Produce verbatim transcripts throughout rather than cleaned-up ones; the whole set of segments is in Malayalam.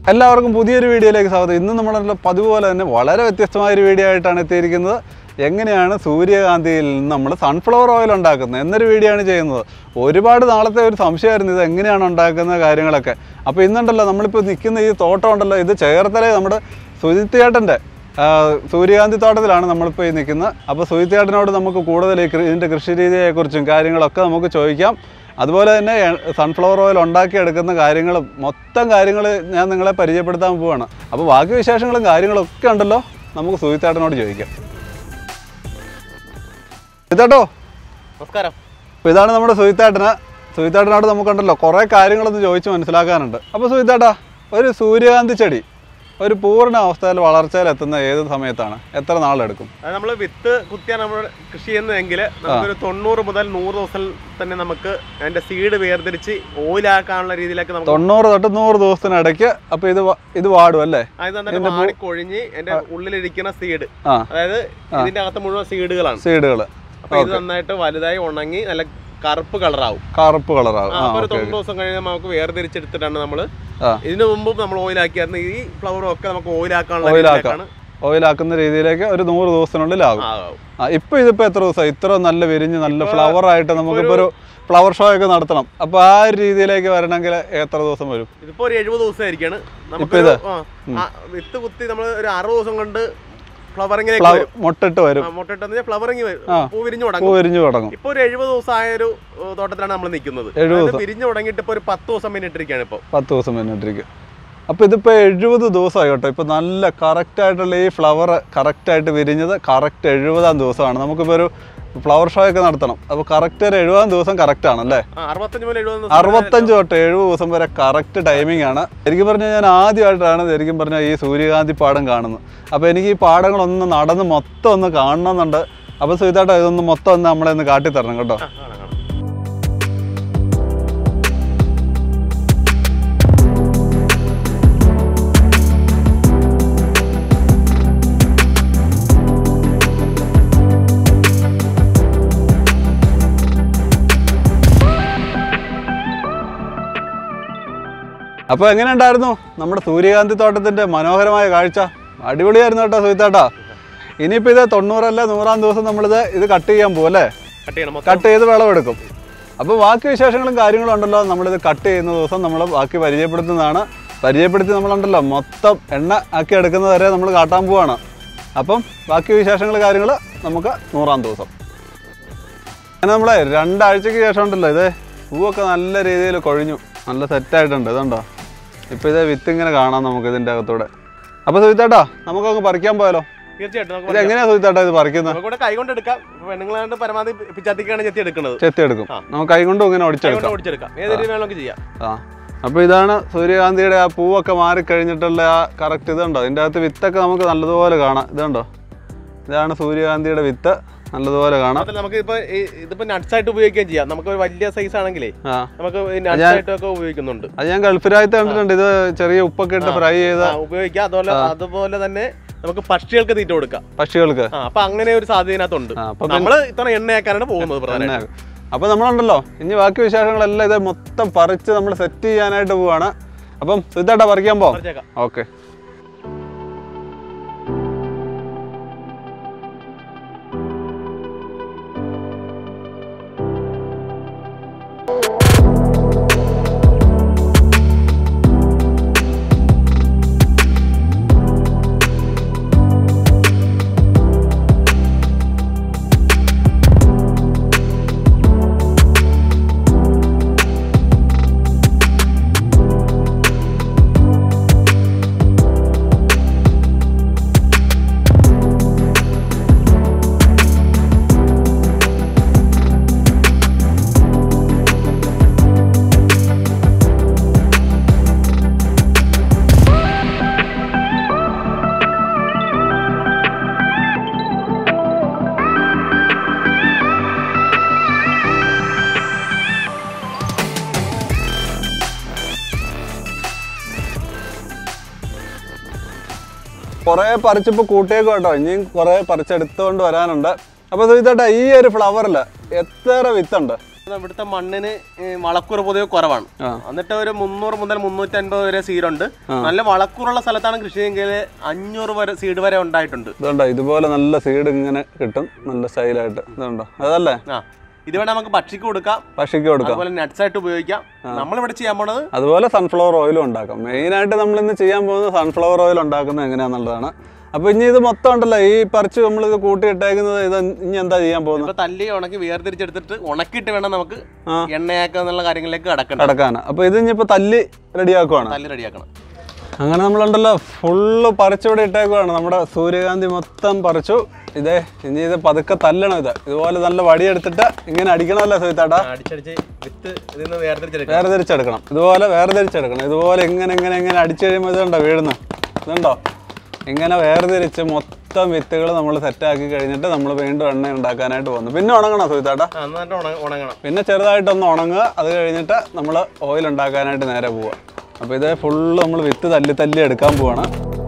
എല്ലാവർക്കും പുതിയൊരു വീഡിയോയിലേക്ക് സ്വാഗതം. ഇന്ന് നമ്മളുള്ള പതിവുപോലെ തന്നെ വളരെ വ്യത്യസ്തമായൊരു വീഡിയോ ആയിട്ടാണ് എത്തിയിരിക്കുന്നത്. എങ്ങനെയാണ് സൂര്യകാന്തിയിൽ നിന്ന് നമ്മൾ സൺഫ്ലവർ ഓയിൽ ഉണ്ടാക്കുന്നത് എന്നൊരു വീഡിയോ ആണ് ചെയ്യുന്നത്. ഒരുപാട് നാളത്തെ ഒരു സംശയമായിരുന്നു ഇത് എങ്ങനെയാണ് ഉണ്ടാക്കുന്ന കാര്യങ്ങളൊക്കെ. അപ്പോൾ ഇന്നുണ്ടല്ലോ നമ്മളിപ്പോൾ നിൽക്കുന്ന ഈ തോട്ടം ഉണ്ടല്ലോ, ഇത് ചേർത്തലേ നമ്മുടെ സുജിത്തേട്ടൻ്റെ സൂര്യകാന്തി തോട്ടത്തിലാണ് നമ്മളിപ്പോൾ ഈ നിൽക്കുന്നത്. അപ്പോൾ സുജിത്തേട്ടനോട് നമുക്ക് കൂടുതൽ ഇതിൻ്റെ കൃഷി രീതിയെക്കുറിച്ചും കാര്യങ്ങളൊക്കെ നമുക്ക് ചോദിക്കാം. അതുപോലെ തന്നെ സൺഫ്ലവർ ഓയിൽ ഉണ്ടാക്കിയെടുക്കുന്ന കാര്യങ്ങളും മൊത്തം കാര്യങ്ങൾ ഞാൻ നിങ്ങളെ പരിചയപ്പെടുത്താൻ പോവുകയാണ്. അപ്പോൾ ബാക്കി വിശേഷങ്ങളും കാര്യങ്ങളൊക്കെ ഉണ്ടല്ലോ, നമുക്ക് സുജിത്തേട്ടനോട് ചോദിക്കാം. സുജിത്തേട്ടോ നമസ്കാരം. അപ്പോൾ ഇതാണ് നമ്മുടെ സുജിത്തേട്ടന്. സുജിത്തേട്ടനോട് നമുക്കുണ്ടല്ലോ കുറേ കാര്യങ്ങളൊന്ന് ചോദിച്ച് മനസ്സിലാക്കാനുണ്ട്. അപ്പോൾ സുജിത്തേട്ടാ, ഒരു സൂര്യകാന്തി ചെടി ഒരു പൂർണ്ണ അവസ്ഥയിൽ വളർച്ചയിലെത്തുന്ന ഏത് സമയത്താണ്, എത്ര നാളെടുക്കും? അത് നമ്മൾ വിത്ത് കുത്തിയാണ് നമ്മൾ കൃഷി ചെയ്യുന്നതെങ്കിൽ നമുക്കൊരു തൊണ്ണൂറ് മുതൽ നൂറ് ദിവസം തന്നെ നമുക്ക് അതിന്റെ സീഡ് വേർതിരിച്ച് ഓയിലാക്കാനുള്ള രീതിയിലേക്ക് നമുക്ക് തൊണ്ണൂറ് തൊട്ട് നൂറ് ദിവസത്തിനിടയ്ക്ക് അപ്പോൾ ഇത് ഇത് വാടും അല്ലേ? അത് മാടിക്കൊഴിഞ്ഞ് അതിന്റെ ഉള്ളിലിരിക്കുന്ന സീഡ്, അതായത് ഇതിന്റെ അകത്ത് മുഴുവൻ സീഡുകളാണ് സീഡുകൾ അപ്പൊ ഇത് നന്നായിട്ട് വലുതായി ഉണങ്ങി നല്ല കറുപ്പ് കളറാവും. കറുപ്പ് കളറാവും. ഒരു തൊണ്ണൂറ് ദിവസം കഴിഞ്ഞാൽ നമുക്ക് വേർതിരിച്ചെടുത്തിട്ടാണ് നമ്മള് ഇതിനു മുമ്പും നമ്മൾ ഓയിലാക്കിയായിരുന്നു. ഈ ഫ്ലവറും ഒക്കെ നമുക്ക് ഓയിലാക്കാനുള്ള ഓയിലാക്കുന്ന രീതിയിലേക്ക് ഒരു നൂറ് ദിവസത്തിനുള്ളിലാകും. ഇപ്പൊ ഇതിപ്പോ എത്ര ദിവസം ഇത്ര നല്ല വിരിഞ്ഞ് നല്ല ഫ്ലവർ ആയിട്ട് നമുക്കിപ്പോ ഒരു ഫ്ലവർ ഷോ ഒക്കെ നടത്തണം. അപ്പൊ ആ ഒരു രീതിയിലേക്ക് വരണമെങ്കിൽ എത്ര ദിവസം വരും? ഇതിപ്പോ ഒരു എഴുപത് ദിവസമായിരിക്കാണ്. നമുക്ക് വിത്ത് കുത്തി നമ്മൾ ഒരു അറുപത് ദിവസം കൊണ്ട് മൊട്ടിട്ട് വരും. വിരിഞ്ഞു തുടങ്ങും. ഇപ്പൊ ഒരു എഴുപത് ദിവസം ആയ ഒരു തോട്ടത്തിലാണ് നമ്മൾ നിൽക്കുന്നത്. വിരിഞ്ഞു തുടങ്ങിയിട്ട് ഇപ്പൊ ഒരു പത്ത് ദിവസം പിന്നിട്ടിരിക്കുകയാണ്. ഇപ്പൊ പത്ത് ദിവസം പിന്നിട്ടിരിക്കും. അപ്പൊ ഇതിപ്പോ എഴുപത് ദിവസമായി കേട്ടോ. ഇപ്പൊ നല്ല കറക്റ്റ് ആയിട്ടുള്ള ഈ ഫ്ലവർ കറക്റ്റ് ആയിട്ട് വിരിഞ്ഞത് കറക്റ്റ് എഴുപതാം ദിവസമാണ്. നമുക്കിപ്പോ ഒരു ഫ്ലവർ ഷോ ഒക്കെ നടത്തണം. അപ്പൊ കറക്റ്റ് ഒരു എഴുപതാം ദിവസം കറക്റ്റ് ആണല്ലേ? അറുപത്തഞ്ച് തൊട്ട് എഴുപത് ദിവസം വരെ കറക്റ്റ് ടൈമിംഗ് ആണ്. ശരിക്കും പറഞ്ഞാൽ ഞാൻ ആദ്യമായിട്ടാണ് ശരിക്കും പറഞ്ഞാൽ ഈ സൂര്യകാന്തി പാടം കാണുന്നത്. അപ്പോൾ എനിക്ക് ഈ പാടങ്ങളൊന്ന് നടന്ന് മൊത്തം ഒന്ന് കാണണമെന്നുണ്ട്. അപ്പോൾ സുജിത്തേട്ടാ, ഇതൊന്ന് മൊത്തം ഒന്ന് നമ്മളെ ഒന്ന് കാട്ടിത്തരണം കേട്ടോ. അപ്പോൾ എങ്ങനെ ഉണ്ടായിരുന്നു നമ്മുടെ സൂര്യകാന്തി തോട്ടത്തിൻ്റെ മനോഹരമായ കാഴ്ച? അടിപൊളിയായിരുന്നു കേട്ടോ സുജിത്തേട്ടാ. ഇനിയിപ്പോൾ ഇത് തൊണ്ണൂറല്ല നൂറാം ദിവസം നമ്മളിത് ഇത് കട്ട് ചെയ്യാൻ പോകും അല്ലേ? കട്ട് ചെയ്ത് വിളവെടുക്കും. അപ്പോൾ ബാക്കി വിശേഷങ്ങളും കാര്യങ്ങളും ഉണ്ടല്ലോ, നമ്മളിത് കട്ട് ചെയ്യുന്ന ദിവസം നമ്മൾ ബാക്കി പരിചയപ്പെടുത്തുന്നതാണ്. പരിചയപ്പെടുത്തി നമ്മളുണ്ടല്ലോ മൊത്തം എണ്ണ ആക്കി എടുക്കുന്നത് വരെ നമ്മൾ കാട്ടാൻ പോവാണ്. അപ്പം ബാക്കി വിശേഷങ്ങൾ കാര്യങ്ങൾ നമുക്ക് നൂറാം ദിവസം. അങ്ങനെ നമ്മളെ രണ്ടാഴ്ചയ്ക്ക് ശേഷം ഉണ്ടല്ലോ ഇത് പൂവൊക്കെ നല്ല രീതിയിൽ കൊഴിഞ്ഞു, നല്ല സെറ്റായിട്ടുണ്ട്. ഇതുണ്ടോ, ഇപ്പോൾ ഇതേ വിത്ത് ഇങ്ങനെ കാണാം നമുക്ക് ഇതിൻ്റെ അകത്തൂടെ. അപ്പോൾ സുജിത്തേട്ടാ, നമുക്കങ്ങ് പറിക്കാൻ പോയാലോ? തീർച്ചയായിട്ടും. ഇത് എങ്ങനെയാ സുജിത്തേട്ടാ ഇത് പറിക്കുന്നത്? കൈ കൊണ്ട് എടുക്കാം. പെണ്ണുങ്ങളാണ്ട് പരമാവധി പിച്ചാത്തിക്കാണ് ചെത്തി എടുക്കുന്നത്. ചെത്തി എടുക്കും. നമുക്ക് കൈ കൊണ്ടും ഇങ്ങനെ ഒടിച്ചെടുക്കാം. ഒടിച്ചെടുക്കാം. ഏത് രീതി വേണമെങ്കിൽ ചെയ്യാം. ആ, അപ്പോൾ ഇതാണ് സൂര്യകാന്തിയുടെ ആ പൂവൊക്കെ മാറിക്കഴിഞ്ഞിട്ടുള്ള ആ കറക്റ്റ് ഇതുണ്ടോ, ഇതിൻ്റെ അകത്ത് വിത്തൊക്കെ നമുക്ക് നല്ലതുപോലെ കാണാം. ഇതുണ്ടോ, ഇതാണ് സൂര്യകാന്തിയുടെ വിത്ത്, നല്ലതുപോലെ കാണാം. നമുക്ക് ഇപ്പൊ ഇതിപ്പോ നട്ട്സ് ആയിട്ട് ഉപയോഗിക്കുകയും ചെയ്യാം. നമുക്ക് ഒരു വലിയ സൈസ് ആണെങ്കിലേ നമുക്ക് നട്ട്സ് ആയിട്ടൊക്കെ ഉപയോഗിക്കുന്നുണ്ട്. അത് ഞാൻ ഗൾഫിലായിട്ട് കണ്ടിട്ടുണ്ട്. ഇത് ചെറിയ ഉപ്പൊക്കെ ഇട്ട് ഫ്രൈ ചെയ്ത് ഉപയോഗിക്കാം. അതുപോലെ അതുപോലെ തന്നെ നമുക്ക് പക്ഷികൾക്ക് തീറ്റ കൊടുക്കാം. പക്ഷികൾക്ക് അപ്പൊ അങ്ങനെ ഒരു സാധ്യതയുണ്ട്. നമ്മള് ഇത്ര എണ്ണയാക്കാനാണ് പോകുന്നത് പ്രധാനമായിട്ടും. അപ്പൊ നമ്മളുണ്ടല്ലോ ഇനി ബാക്കി വിശേഷങ്ങളെല്ലാം ഇത് മൊത്തം പറിച്ച് നമ്മൾ സെറ്റ് ചെയ്യാനായിട്ട് പോവാണ്. അപ്പം സുജിത്തേട്ടാ പറിക്കാൻ പോവാം. ഓക്കെ. കുറേ പറിച്ചിപ്പോൾ കൂട്ടിയേക്കും കേട്ടോ. ഇനിയും കുറേ പറിച്ചെടുത്തുകൊണ്ട് വരാനുണ്ട്. അപ്പോൾ സുജിത്തേട്ടാ, ഈ ഒരു ഫ്ലവറിൽ എത്ര വിത്തുണ്ട്? ഇവിടുത്തെ മണ്ണിന് വളക്കൂറ് പൊതുവെ കുറവാണ്. എന്നിട്ട് ഒരു മുന്നൂറ് മുതൽ മുന്നൂറ്റി അൻപത് വരെ സീഡുണ്ട്. നല്ല വളക്കൂറുള്ള സ്ഥലത്താണ് കൃഷിയെങ്കിൽ അഞ്ഞൂറ് വരെ സീഡ് വരെ ഉണ്ടായിട്ടുണ്ട്. ഇതുണ്ടോ, ഇതുപോലെ നല്ല സീഡ് ഇങ്ങനെ കിട്ടും, നല്ല സ്റ്റൈലായിട്ട്. ഇതുണ്ടോ, അതല്ലേ? ആ, ഇതുവേണ്ട നമുക്ക് പക്ഷിക്ക് കൊടുക്കാം, പക്ഷിക്ക് കൊടുക്കാം, അതുപോലെ നട്ട്സ് ആയിട്ട് ഉപയോഗിക്കാം. നമ്മളിവിടെ ചെയ്യാൻ പോണത് അതുപോലെ സൺഫ്ലവർ ഓയിലും ഉണ്ടാക്കാം. മെയിനായിട്ട് നമ്മൾ ഇന്ന് ചെയ്യാൻ പോകുന്നത് സൺഫ്ലവർ ഓയിൽ ഉണ്ടാക്കുന്നത് എങ്ങനെയാണെന്നുള്ളതാണ്. അപ്പൊ ഇനി ഇത് മൊത്തം ഉണ്ടല്ലോ, ഈ പറിച്ച് നമ്മൾ ഇത് കൂട്ടിയിട്ടേക്കുന്നത്, ഇത് ഇനി എന്താ ചെയ്യാൻ പോകുന്നത്? തല്ലി ഉണക്കി വേർതിരിച്ചെടുത്തിട്ട് ഉണക്കിയിട്ട് വേണം നമുക്ക് എണ്ണയാക്കുക എന്നുള്ള കാര്യങ്ങളിലേക്ക് കടക്കണം കടക്കാൻ. അപ്പൊ ഇത് ഇനിയിപ്പോ തല്ലി റെഡിയാക്കുവാണ്, തല്ലി റെഡിയാക്കണം. അങ്ങനെ നമ്മളുണ്ടല്ലോ ഫുള്ള് പറിച്ചുകൂടെ ഇട്ടേക്കുവാണ്. നമ്മുടെ സൂര്യകാന്തി മൊത്തം പറിച്ചു. ഇതേ ഇനി ഇത് പതുക്കെ തല്ലണം. ഇത് ഇതുപോലെ നല്ല വടിയെടുത്തിട്ട് ഇങ്ങനെ അടിക്കണമല്ലോ സുഹിത്താട്ടാ, വേർതിരിച്ചെടുക്കണം. ഇതുപോലെ വേർതിരിച്ചെടുക്കണം. ഇതുപോലെ ഇങ്ങനെ ഇങ്ങനെ ഇങ്ങനെ അടിച്ചു കഴിയുമ്പോൾ ഇതുണ്ടോ വീഴുന്നു, ഇതുണ്ടോ ഇങ്ങനെ വേർതിരിച്ച് മൊത്തം വിത്തുകൾ നമ്മൾ സെറ്റാക്കി കഴിഞ്ഞിട്ട് നമ്മൾ വീണ്ടും എണ്ണ ഉണ്ടാക്കാനായിട്ട് പോകുന്നു. പിന്നെ ഉണങ്ങണം സുഹിത്താട്ടാ, പിന്നെ ചെറുതായിട്ടൊന്ന് ഉണങ്ങുക. അത് കഴിഞ്ഞിട്ട് നമ്മൾ ഓയിൽ ഉണ്ടാക്കാനായിട്ട് നേരെ പോവുക. അപ്പോൾ ഇത് ഫുള്ള് നമ്മൾ വിത്ത് തല്ലി തല്ലി എടുക്കാൻ പോവാണ്.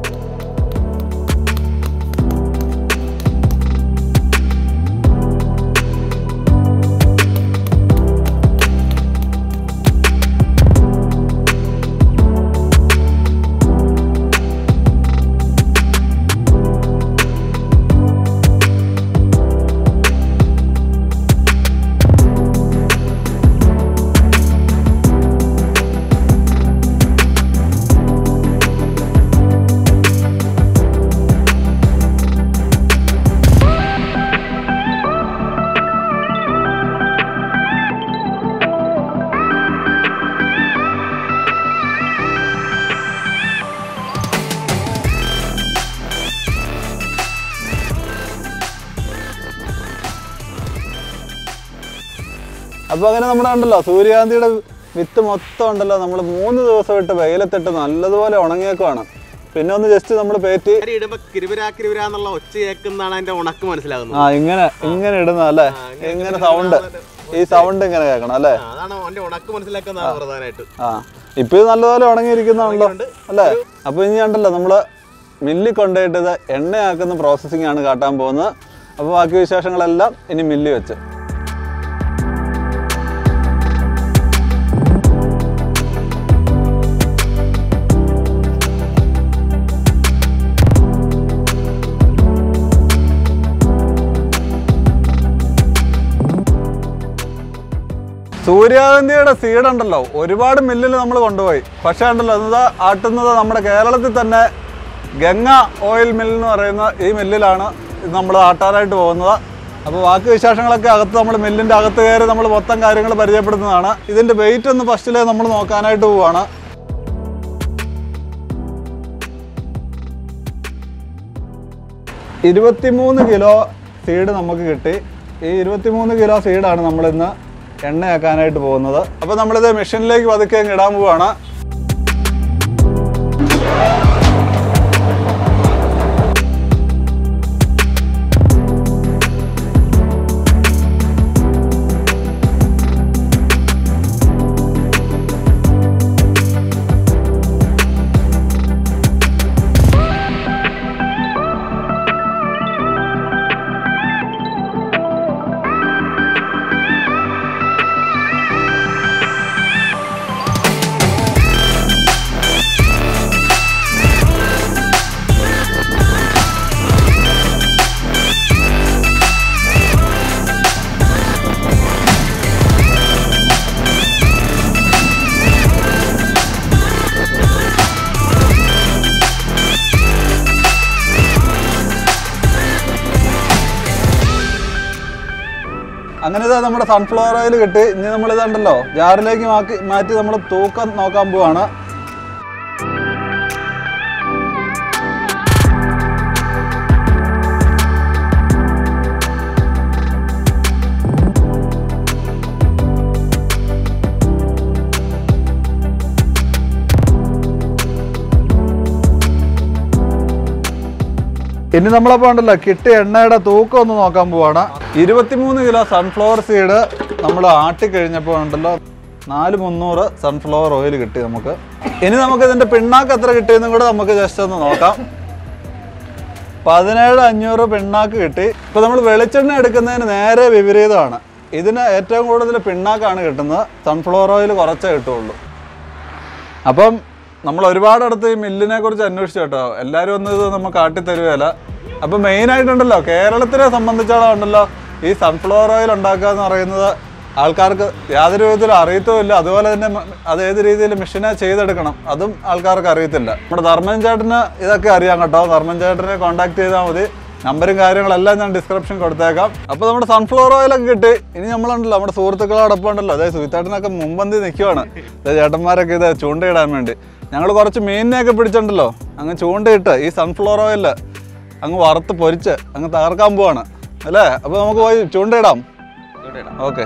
അപ്പോൾ അങ്ങനെ നമ്മുടെ ഉണ്ടല്ലോ സൂര്യകാന്തിയുടെ വിത്ത് മൊത്തം ഉണ്ടല്ലോ നമ്മൾ മൂന്ന് ദിവസം ഇട്ട് വെയിലത്തിട്ട് നല്ലതുപോലെ ഉണങ്ങിയേക്കുവാണ്. പിന്നെ ഒന്ന് ജസ്റ്റ് നമ്മൾ പേറ്റി ഒച്ച കേൾക്കുന്നതാണ് അതിന്റെ ഉണക്ക് മനസ്സിലാകുന്നത്. ആ ഇങ്ങനെ ഇങ്ങനെ ഇടുന്ന അല്ലേ, ഇങ്ങനെ സൗണ്ട്, ഈ സൗണ്ട് ഇങ്ങനെ കേൾക്കണം അല്ലേ, ഉണക്ക് മനസ്സിലാക്കുന്നതാണ് പ്രധാനമായിട്ട്. ആ ഇപ്പൊ ഇത് നല്ലപോലെ ഉണങ്ങിയിരിക്കുന്നുണ്ടല്ലോ അല്ലേ. അപ്പൊ ഇനി ഉണ്ടല്ലോ നമ്മള് മില്ലിൽ കൊണ്ടുപോയിട്ട് ഇത് എണ്ണയാക്കുന്ന പ്രോസസ്സിംഗ് ആണ് കാട്ടാൻ പോകുന്നത്. അപ്പോൾ ബാക്കി വിശേഷങ്ങളെല്ലാം ഇനി മില്ലിൽ വെച്ച്. സൂര്യകാന്തിയുടെ സീഡ് ഉണ്ടല്ലോ ഒരുപാട് മില്ലിൽ നമ്മൾ കൊണ്ടുപോയി. പക്ഷേ ഉണ്ടല്ലോ ഇത് ആട്ടുന്നത് നമ്മുടെ കേരളത്തിൽ തന്നെ ഗംഗ ഓയിൽ മിൽ എന്ന് പറയുന്ന ഈ മില്ലിലാണ് ഇത് നമ്മൾ ആട്ടാനായിട്ട് പോകുന്നത്. അപ്പോൾ ബാക്കി വിശേഷങ്ങളൊക്കെ അകത്ത് നമ്മൾ മില്ലിൻ്റെ അകത്ത് കയറി നമ്മൾ മൊത്തം കാര്യങ്ങൾ പരിചയപ്പെടുന്നതാണ്. ഇതിൻ്റെ വെയിറ്റ് ഒന്ന് ഫസ്റ്റിലേ നമ്മൾ നോക്കാനായിട്ട് പോവുകയാണ്. ഇരുപത്തിമൂന്ന് കിലോ സീഡ് നമുക്ക് കിട്ടി. ഈ ഇരുപത്തിമൂന്ന് കിലോ സീഡാണ് നമ്മളിന്ന് എണ്ണയാക്കാനായിട്ട് പോകുന്നത്. അപ്പോൾ നമ്മളിത് മെഷീനിലേക്ക് പതുക്കെ അങ്ങ് ഇടാൻ പോവുകയാണ്. അങ്ങനെ ഇതാ നമ്മുടെ സൺഫ്ലവർ ഓയിൽ കിട്ടി. ഇനി നമ്മളിതുണ്ടല്ലോ ജാറിലേക്ക് മാറ്റി മാറ്റി നമ്മൾ തൂക്കം നോക്കാൻ പോവാണ്. ഇനി നമ്മളപ്പോൾ ഉണ്ടല്ലോ കിട്ടിയ എണ്ണയുടെ തൂക്കം ഒന്ന് നോക്കാൻ പോവാണ്. ഇരുപത്തിമൂന്ന് കിലോ സൺഫ്ലവർ സീഡ് നമ്മൾ ആട്ടിക്കഴിഞ്ഞപ്പോൾ ഉണ്ടല്ലോ നാല് മുന്നൂറ് സൺഫ്ലവർ ഓയിൽ കിട്ടി നമുക്ക്. ഇനി നമുക്ക് ഇതിൻ്റെ പിണ്ണാക്ക് എത്ര കിട്ടിയെന്നും കൂടെ നമുക്ക് ജസ്റ്റ് ഒന്ന് നോക്കാം. പതിനേഴ് അഞ്ഞൂറ് പിണ്ണാക്ക് കിട്ടി. ഇപ്പോൾ നമ്മൾ വെളിച്ചെണ്ണ എടുക്കുന്നതിന് നേരെ വിപരീതമാണ്. ഇതിന് ഏറ്റവും കൂടുതൽ പിണ്ണാക്കാണ് കിട്ടുന്നത്, സൺഫ്ലവർ ഓയിൽ കുറച്ചേ കിട്ടുള്ളൂ. അപ്പം നമ്മൾ ഒരുപാടടുത്ത് ഈ മില്ലിനെ കുറിച്ച് അന്വേഷിച്ചു കേട്ടോ, എല്ലാവരും ഒന്നും ഇത് നമുക്ക് കാട്ടിത്തരുകയല്ല. അപ്പം മെയിനായിട്ടുണ്ടല്ലോ കേരളത്തിനെ സംബന്ധിച്ചോളം ഉണ്ടല്ലോ ഈ സൺഫ്ലവർ ഓയിൽ ഉണ്ടാക്കുക എന്ന് പറയുന്നത് ആൾക്കാർക്ക് യാതൊരു വിധത്തിലും അറിയത്തുമില്ല. അതുപോലെ തന്നെ അത് ഏത് രീതിയിൽ മെഷീനെ ചെയ്തെടുക്കണം അതും ആൾക്കാർക്ക് അറിയത്തില്ല. നമ്മുടെ ധർമ്മൻ ചേട്ടന് ഇതൊക്കെ അറിയാം കേട്ടോ, ധർമ്മൻ ചേട്ടനെ കോൺടാക്ട് ചെയ്താൽ മതി. നമ്പറും കാര്യങ്ങളെല്ലാം ഞാൻ ഡിസ്ക്രിപ്ഷൻ കൊടുത്തേക്കാം. അപ്പോൾ നമ്മുടെ സൺഫ്ലവർ ഓയിലൊക്കെ കിട്ടി. ഇനി നമ്മളുണ്ടല്ലോ നമ്മുടെ സുഹൃത്തുക്കളോടൊപ്പം ഉണ്ടല്ലോ, അതായത് സുഹിത്തേട്ടനൊക്കെ മുമ്പന്തി നിൽക്കുവാണ്, ചേട്ടന്മാരൊക്കെ ഇത് ചൂണ്ടയിടാൻ വേണ്ടി. ഞങ്ങൾ കുറച്ച് മീനിനെയൊക്കെ പിടിച്ചിട്ടുണ്ടല്ലോ അങ്ങ് ചൂണ്ടയിട്ട് ഈ സൺഫ്ലവർ ഓയിൽ അങ്ങ് വറുത്ത് പൊരിച്ച് അങ്ങ് തകർക്കാൻ പോവാണ് അല്ലേ. അപ്പോൾ നമുക്ക് പോയി ചൂണ്ടയിടാം. ഓക്കെ.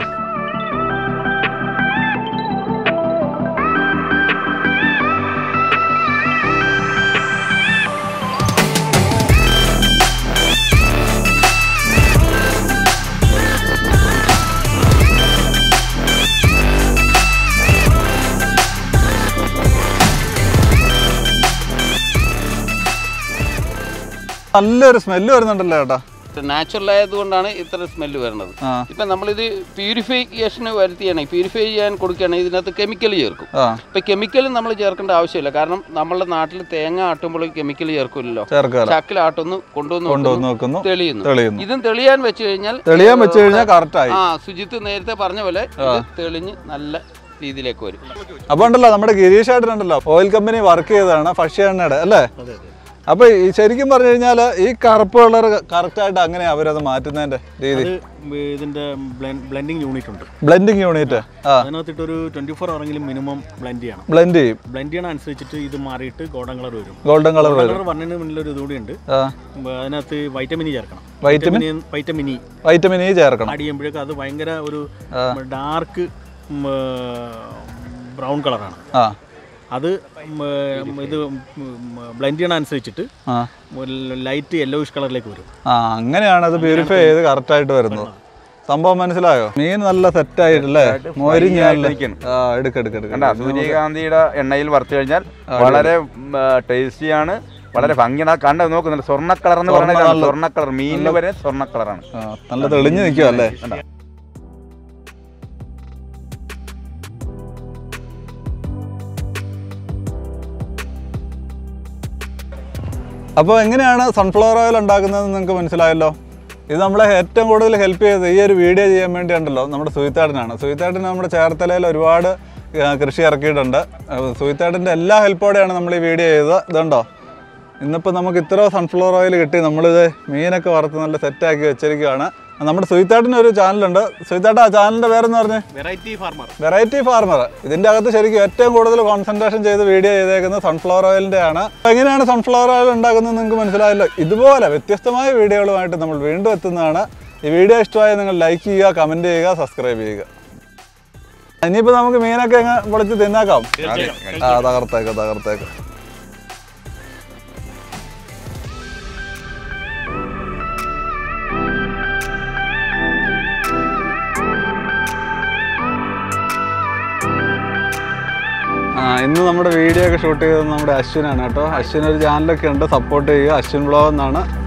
നല്ലൊരു സ്മെല്ല് വരുന്നുണ്ടല്ലോ ചേട്ടാ. നാച്ചുറൽ ആയതുകൊണ്ടാണ് ഇത്ര സ്മെല്ല് വരുന്നത്. ഇപ്പം നമ്മളിത് പ്യൂരിഫിക്കേഷന് വരുത്തിയാണ്, പ്യൂരിഫൈ ചെയ്യാൻ കൊടുക്കുകയാണെങ്കിൽ ഇതിനകത്ത് കെമിക്കൽ ചേർക്കും. ഇപ്പം കെമിക്കൽ നമ്മൾ ചേർക്കേണ്ട ആവശ്യമില്ല, കാരണം നമ്മുടെ നാട്ടിൽ തേങ്ങ ആട്ടുമ്പോൾ കെമിക്കൽ ചേർക്കില്ലല്ലോ. ചക്കിലാട്ടൊന്ന് കൊണ്ടുവന്ന് തെളിയുന്നു. ഇതും തെളിയാൻ വെച്ച് കഴിഞ്ഞാൽ തെളിയാൻ വെച്ച് കഴിഞ്ഞാൽ കറക്റ്റായി. ആ സുജിത്ത് നേരത്തെ പറഞ്ഞ പോലെ ഇത് തെളിഞ്ഞ് നല്ല രീതിയിലേക്ക് വരും. അപ്പോൾ ഉണ്ടല്ലോ നമ്മുടെ ഗിരീഷ് ഏട്ടനുണ്ടല്ലോ ഓയിൽ കമ്പനി വർക്ക് ചെയ്തതാണ്, ഭക്ഷ്യ അല്ലേ. അപ്പൊ ശരിക്കും പറഞ്ഞു കഴിഞ്ഞാൽ ഈ കറുപ്പ് കളർ കറക്റ്റായിട്ട് അങ്ങനെ അവരത് മാറ്റുന്നതിന്റെ രീതി. ഇതിന്റെ ബ്ലെൻഡിങ് യൂണിറ്റ് ഉണ്ട്, ബ്ലെൻഡിങ് യൂണിറ്റ്. അതിനകത്തിട്ട് ഒരു ട്വന്റി ഫോർ അവറെങ്കിലും മിനിമം ബ്ലെൻഡ് ചെയ്യണം. ബ്ലെൻഡ് ചെയ്യും. ബ്ലെൻഡ് ചെയ്യണ അനുസരിച്ചിട്ട് ഇത് മാറിയിട്ട് ഗോൾഡൻ കളർ വരും. ഗോൾഡൻ കളർ വരും. പറഞ്ഞതിന് മുന്നിൽ ഒരു ഇതുകൂടി ഉണ്ട്, അതിനകത്ത് വൈറ്റമിൻ ഇ ചേർക്കണം. Vitamin vitamin E vitamin E ചേർക്കണം. ആഡ് ചെയ്യുമ്പോഴേക്കും അത് ഭയങ്കര ഒരു ഡാർക്ക് ബ്രൗൺ കളറാണ്. അത് ഇത് ബ്ലെൻഡ് ചെയ്യണ അനുസരിച്ചിട്ട് ലൈറ്റ് യെല്ലോയിഷ് കളറിലേക്ക് വരും. ആ അങ്ങനെയാണ് അത് പ്യൂരിഫൈ ചെയ്ത് കറക്റ്റ് ആയിട്ട് വരുന്നത്. സംഭവം മനസ്സിലായോ? മീൻ നല്ല സെറ്റ് ആയിട്ടല്ലേ, സൂര്യകാന്തിയുടെ എണ്ണയിൽ വറുത്തു കഴിഞ്ഞാൽ വളരെ ടേസ്റ്റിയാണ്, വളരെ ഭംഗിയാണ്. കണ്ട നോക്കുന്നില്ല, സ്വർണ്ണ കളർ എന്ന് പറഞ്ഞാൽ സ്വർണ്ണ കളർ, മീനിന് വരെ സ്വർണ്ണ കളറാണ്. നല്ല തെളിഞ്ഞു നിൽക്കുക അല്ലേ. അപ്പോൾ എങ്ങനെയാണ് സൺഫ്ലവർ ഓയിൽ ഉണ്ടാക്കുന്നതെന്ന് നിങ്ങൾക്ക് മനസ്സിലായല്ലോ. ഇത് നമ്മളെ ഏറ്റവും കൂടുതൽ ഹെൽപ്പ് ചെയ്തത് ഈ ഒരു വീഡിയോ ചെയ്യാൻ വേണ്ടിയുണ്ടല്ലോ നമ്മുടെ സുഹിത്തേട്ടനാണ്. സുഹിത്തേട്ടന് നമ്മുടെ ചേർത്തലയിൽ ഒരുപാട് കൃഷി ഇറക്കിയിട്ടുണ്ട്. സുഹിത്തേട്ടൻ്റെ എല്ലാ ഹെൽപ്പോടെയാണ് നമ്മൾ ഈ വീഡിയോ ചെയ്തത്. ഇതുണ്ടോ, ഇന്നിപ്പോൾ നമുക്ക് ഇത്ര സൺഫ്ലവർ ഓയിൽ കിട്ടി. നമ്മളിത് മീനൊക്കെ വറുത്ത് നല്ല സെറ്റാക്കി വെച്ചിരിക്കുകയാണ്. നമ്മുടെ സുഹിത്തേട്ടന് ഒരു ചാനലുണ്ട്. സുഹിത്തേട്ട ആ ചാനലിൻ്റെ പേരെന്ന് പറഞ്ഞ് വെറൈറ്റി ഫാർമർ. Variety farmer. ഇതിൻ്റെ അകത്ത് ശരിക്കും ഏറ്റവും കൂടുതൽ കോൺസെൻട്രേഷൻ ചെയ്ത് വീഡിയോ ചെയ്തേക്കുന്നത് സൺഫ്ലവർ ഓയിലിൻ്റെ ആണ്. എങ്ങനെയാണ് സൺഫ്ലവർ ഓയിൽ ഉണ്ടാക്കുന്നത് നിങ്ങൾക്ക് മനസ്സിലായല്ലോ. ഇതുപോലെ വ്യത്യസ്തമായ വീഡിയോകളുമായിട്ട് നമ്മൾ വീണ്ടും എത്തുന്നതാണ്. ഈ വീഡിയോ ഇഷ്ടമായി നിങ്ങൾ ലൈക്ക് ചെയ്യുക, കമൻറ്റ് ചെയ്യുക, സബ്സ്ക്രൈബ് ചെയ്യുക. ഇനിയിപ്പോൾ നമുക്ക് മീനൊക്കെ എങ്ങനെ പൊളിച്ച് തിന്നാക്കാം. ആ തകർത്തേക്കാം തകർത്തേക്കാം. ആ ഇന്ന് നമ്മുടെ വീഡിയോ ഒക്കെ ഷൂട്ട് ചെയ്തത് നമ്മുടെ അശ്വിനാണ് കേട്ടോ. അശ്വിൻ ഒരു ചാനലൊക്കെ ഉണ്ട്, സപ്പോർട്ട് ചെയ്യുക. അശ്വിൻ വ്ളോഗ് എന്നാണ്.